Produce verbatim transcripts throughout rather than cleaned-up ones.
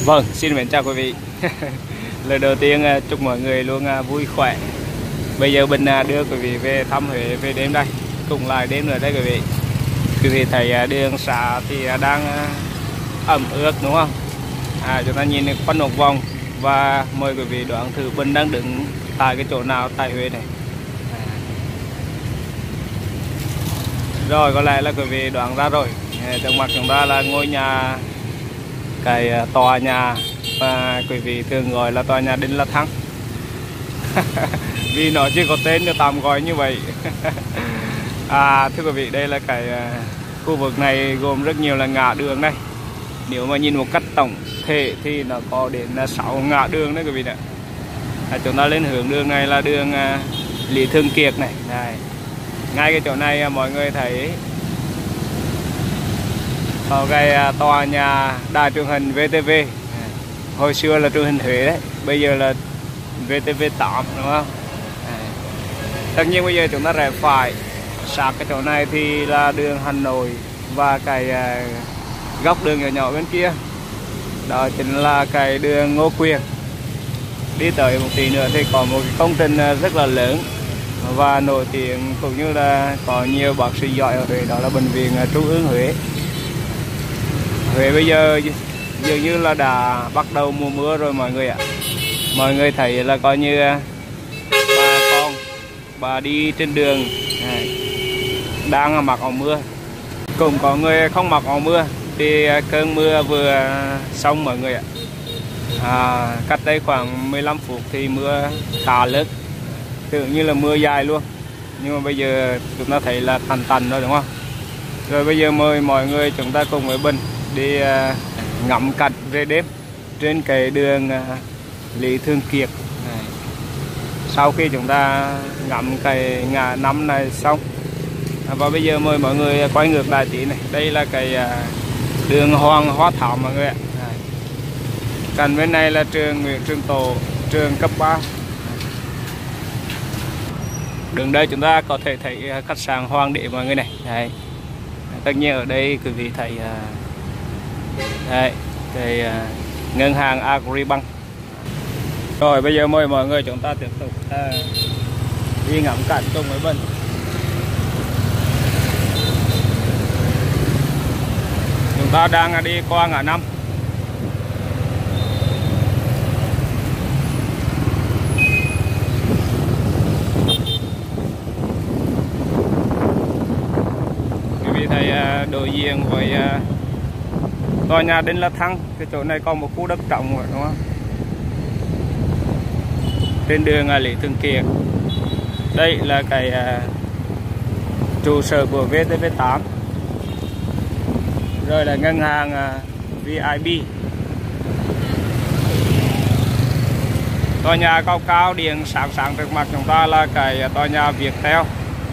Vâng, xin mến chào quý vị. Lời đầu tiên chúc mọi người luôn vui khỏe. Bây giờ mình đưa quý vị về thăm Huế về đêm đây, cùng lại đêm nữa đây quý vị. Quý vị thấy đường xá thì đang ẩm ướt đúng không? À, chúng ta nhìn quanh một vòng và mời quý vị đoán thử mình đang đứng tại cái chỗ nào tại Huế này. À. Rồi có lẽ là quý vị đoán ra rồi. Trước mặt chúng ta là ngôi nhà, cái tòa nhà và quý vị thường gọi là tòa nhà Đinh La Thăng. Vì nó chưa có tên được tạm gọi như vậy. À, thưa quý vị, đây là cái khu vực này gồm rất nhiều là ngã đường đây. Nếu mà nhìn một cách tổng thể thì nó có đến sáu ngã đường đấy quý vị ạ. À, chúng ta lên hướng đường này là đường uh, Lý Thường Kiệt này. Đây. Ngay cái chỗ này mọi người thấy có cái uh, tòa nhà đài truyền hình vê tê vê. Hồi xưa là truyền hình Huế đấy, bây giờ là vê tê vê tám đúng không? À. Tất nhiên bây giờ chúng ta rẽ phải sát cái chỗ này thì là đường Hà Nội và cái uh, góc đường nhỏ nhỏ bên kia đó chính là cái đường Ngô Quyền. Đi tới một tí nữa thì có một cái công trình rất là lớn và nổi tiếng cũng như là có nhiều bác sĩ giỏi ở Huế, đó là bệnh viện Trung ương Huế. Huế bây giờ dường như là đã bắt đầu mùa mưa rồi mọi người ạ. Mọi người thấy là coi như bà con bà đi trên đường này, đang mặc áo mưa, cũng có người không mặc áo mưa. Thì cơn mưa vừa xong mọi người ạ. À, cách đây khoảng mười lăm phút thì mưa khá lớn, tưởng như là mưa dài luôn, nhưng mà bây giờ chúng ta thấy là tành tành rồi đúng không? Rồi bây giờ mời mọi người chúng ta cùng với Bình đi uh, ngắm cảnh về đêm trên cái đường uh, Lý Thường Kiệt này. Sau khi chúng ta ngắm cái ngã năm này xong, à, và bây giờ mời mọi người quay ngược lại tí này. Đây là cái uh, đường Hoàng Hoa Thảo mọi người ạ. Cạnh bên này là trường Nguyễn Trường Tộ, trường cấp ba. Đường đây chúng ta có thể thấy khách sạn Hoàng Đế mọi người này. Đấy. Tất nhiên ở đây quý vị thấy đây, cái ngân hàng Agribank. Rồi bây giờ mời mọi người chúng ta tiếp tục uh, đi ngắm cảnh cùng với Bình. Chúng ta đang đi qua ngã năm. Quý vị thấy uh, đối diện với uh, tòa nhà Đinh La Thăng, cái chỗ này còn một khu đất trống rồi đúng không? Trên đường uh, Lý Thường Kiệt. Đây là cái uh, trụ sở của vê tê vê tám. Rồi là ngân hàng uh, vê i bê. Tòa nhà cao cao điện sáng sáng trước mặt chúng ta là cái tòa nhà Viettel.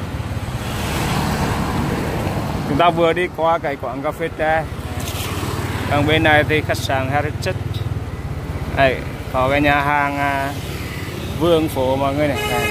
Chúng ta vừa đi qua cái quán cà phê tre. Còn bên này thì khách sạn Heritage. Đây, có cái nhà hàng uh, Vương Phố mọi người này. Đây.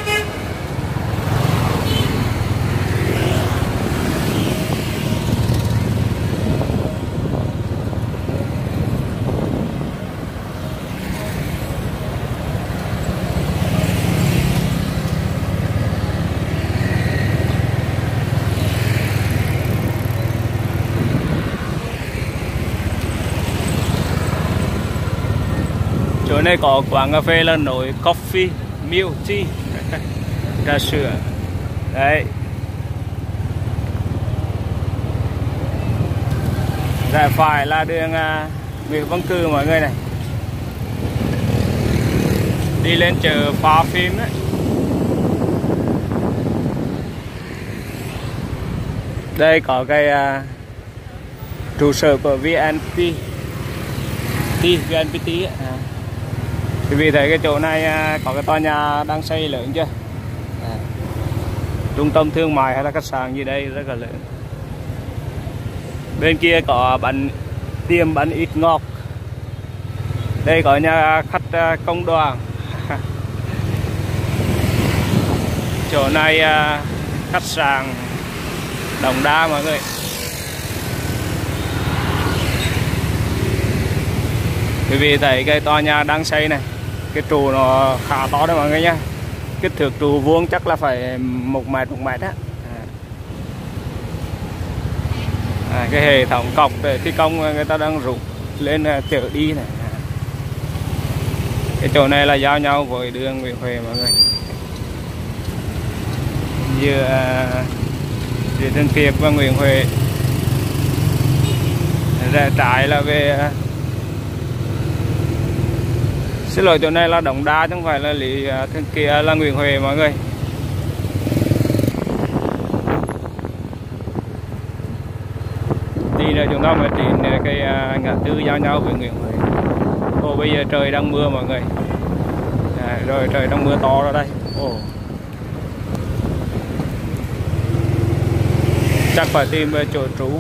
Chỗ này có quán cà phê là nổi coffee, milk tea, trà sữa. Đấy. Rẽ phải là đường uh, Nguyễn Văn Cừ mọi người này. Đi lên chợ Phá Phim đấy. Đây có cái uh, trụ sở của vê en pê tê, vê en pê tê ấy. À. Quý vị thấy cái chỗ này có cái tòa nhà đang xây lớn chưa? À. Trung tâm thương mại hay là khách sạn gì đây rất là lớn. Bên kia có bánh tiệm bánh ít ngọt. Đây có nhà khách công đoàn. Chỗ này khách sạn Đồng Đa mọi người. Quý vị thấy cái tòa nhà đang xây này, cái trụ nó khá to đấy mọi người nhé. Kích thước trụ vuông chắc là phải một mét một mét á. À, cái hệ thống cọc để thi công người ta đang rút lên chở đi này. Cái chỗ này là giao nhau với đường Nguyễn Huệ mọi người. Giữa Lê Thanh Kiệt và Nguyễn Huệ. Ra trái là về, xin lỗi, chỗ này là Đống Đa chứ không phải là Lý Thanh Kiệt, là Nguyễn Huệ mọi người. Đi rồi chúng ta mới đến cái ngã tư giao nhau với Nguyễn Huệ. Ồ, bây giờ trời đang mưa mọi người. À, rồi trời đang mưa to ra đây. Ồ. Chắc phải tìm chỗ trú.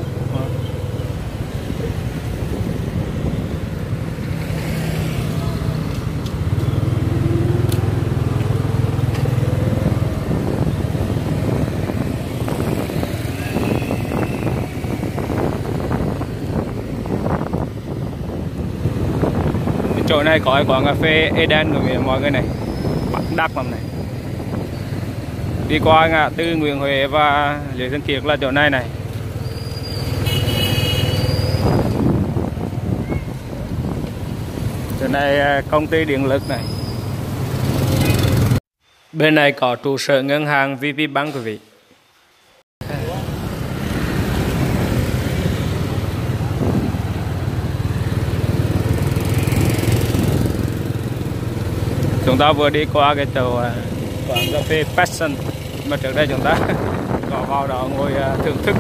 Chỗ này có quán cà phê Eden của mọi người này, bắt đắt lắm này. Đi qua ngã tư Nguyễn Huệ và Lê Thanh Kiệt là chỗ này này. Chỗ này công ty điện lực này. Bên này có trụ sở ngân hàng vê pê Bank quý vị. Chúng ta vừa đi qua cái chỗ quán cà phê Passion mà trước đây chúng ta có vào đó ngồi thưởng thức.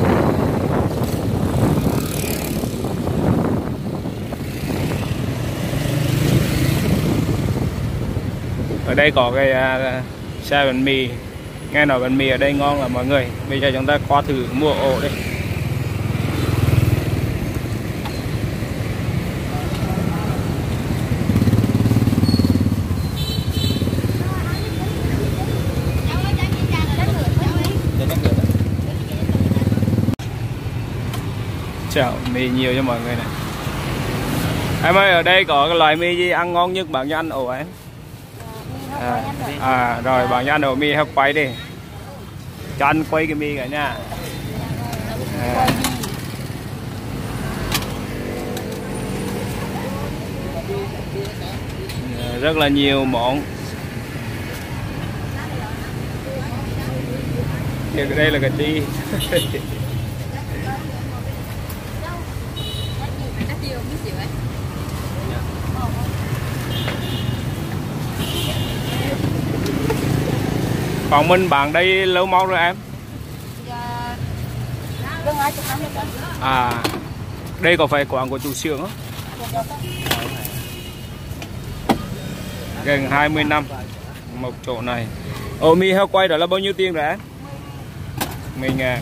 Ở đây có cái xe bánh mì, nghe nói bánh mì ở đây ngon là mọi người. Bây giờ chúng ta qua thử mua ổ đây. Chào mì nhiều cho mọi người này. Em ơi, ở đây có cái loại mì gì ăn ngon nhất bạn cho ăn ổ em? À, à rồi bạn cho ăn ổ mì hấp quay đi. Cho anh quay cái mì cả nha. À. Rất là nhiều món. Đây là cái chi. Còn mình bạn đây lâu mau rồi em? À, đây có phải quán của chủ xưởng không? Gần hai mươi năm một chỗ này. Ồ, mì heo quay đó là bao nhiêu tiền rồi em? Mình à.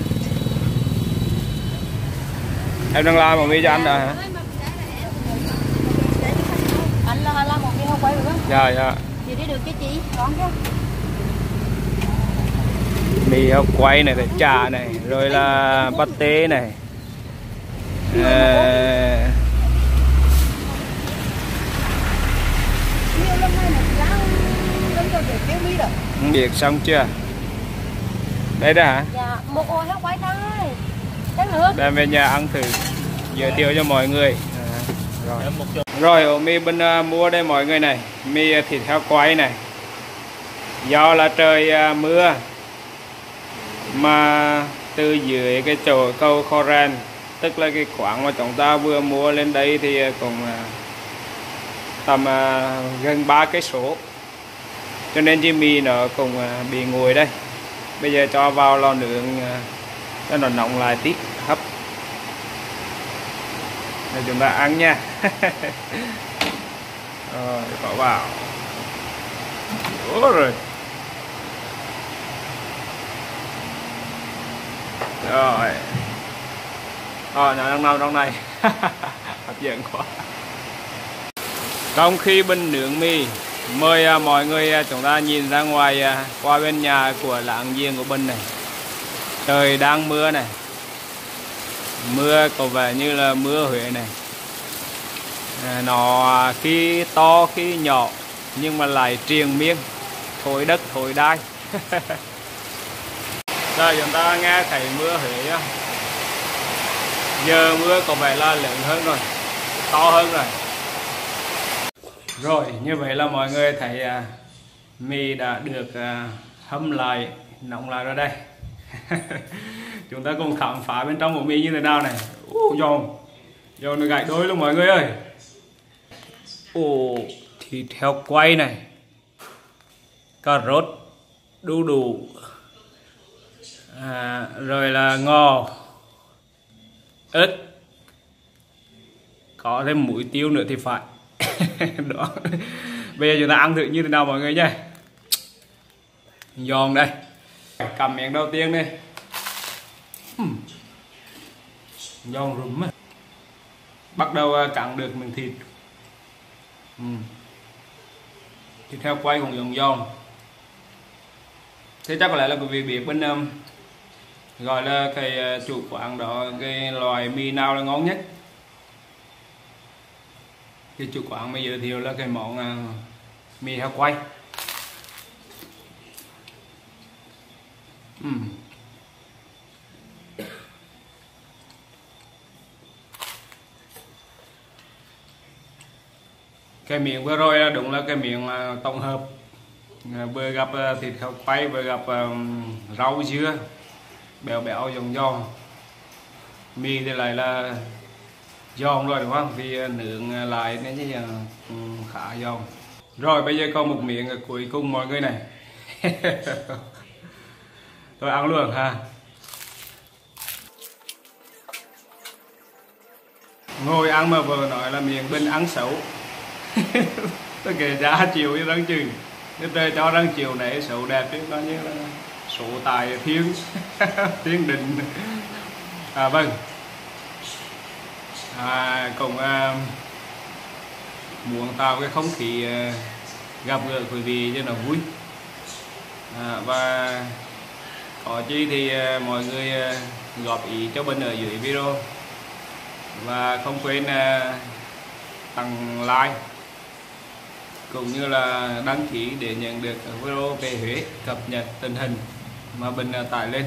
Em đang làm một mì cho anh rồi hả? Anh là làm một mì heo quay được không? Dạ dạ. Chị đi được chứ chị, con chứ. Mì heo quay này, trà này, rồi là pate này. À... Không biết xong chưa? Đây đó hả? Dạ, một ổ heo quay thôi. Cái nước. Đem về nhà ăn thử, giới thiệu cho mọi người. À, rồi. Rồi ổ mì bên uh, mua đây mọi người này, mì thịt heo quay này. Do là trời uh, mưa mà từ dưới cái chỗ cầu Khoran, tức là cái quán mà chúng ta vừa mua lên đây thì cũng uh, tầm uh, gần ba cây số, cho nên chi mì nó cũng uh, bị nguội đây. Bây giờ cho vào lò nướng uh, cho nó nóng lại tí, hấp để chúng ta ăn nha. Rồi bỏ vào. Ủa rồi. Rồi. Rồi nó đang nằm trong này. Hấp dẫn quá. Trong khi bên nướng mì, mời uh, mọi người uh, chúng ta nhìn ra ngoài uh, qua bên nhà của láng giềng của bên này. Trời đang mưa này. Mưa có vẻ như là mưa Huế này. à, nó khi to khi nhỏ nhưng mà lại triền miên, thổi đất thổi đai. Rồi chúng ta nghe thấy mưa Huế á, giờ mưa có vẻ là lớn hơn rồi, to hơn rồi. Rồi như vậy là mọi người thấy à, mì đã được à, hâm lại, nóng lại rồi đây. Chúng ta cùng khám phá bên trong của mì như thế nào này. Ồ, giòn giòn nó gãy đôi luôn mọi người ơi. Ồ, thịt heo quay này, cà rốt, đu đủ, à, rồi là ngò, ớt, có thêm muối tiêu nữa thì phải. Đó. Bây giờ chúng ta ăn thử như thế nào mọi người nhé. Giòn đây, cầm miếng đầu tiên đi. uhm. Giòn rúm á. Bắt đầu cắn được miếng thịt. uhm. Thịt heo quay cũng giòn giòn. Thế chắc có lẽ là quý vị biết bên um, gọi là cái uh, chủ quán đó, cái loại mì nào là ngon nhất. Cái chủ quán bây giờ thiệu là cái món uh, mì heo quay. uhm. Cái miệng vừa rồi là đúng là cái miệng uh, tổng hợp, uh, vừa gặp uh, thịt heo quay, vừa gặp uh, rau dưa béo béo giòn giòn. Mì thì lại là giòn rồi đúng không, vì nướng lại nên chứ khá giòn. Rồi bây giờ còn một miệng cuối cùng mọi người này. Tôi ăn luôn ha. Ngồi ăn mà vừa nói là miệng bên ăn xấu. Tôi kể giá chiều với răng chừng, nếu trời cho răng chiều này xấu đẹp chứ coi như là số tài thiên. Thiên định. À vâng, à, cũng à, muốn tạo cái không khí à, gặp gỡ quý vị cho nó vui, à, và có chi thì à, mọi người à, góp ý cho mình ở dưới video, và không quên à, tặng like cũng như là đăng ký để nhận được video về Huế cập nhật tình hình mà mình tải lên.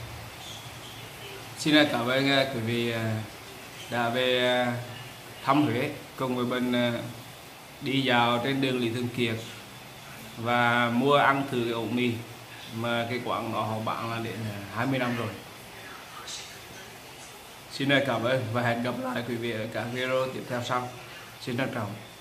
Xin cảm ơn quý vị đã về thăm Huế cùng với mình đi dạo trên đường Lý Thường Kiệt và mua ăn thử cái ổ mì mà cái quán đó họ bán là đến hai mươi năm rồi. Xin cảm ơn và hẹn gặp lại quý vị ở các video tiếp theo sau. Xin trân trọng.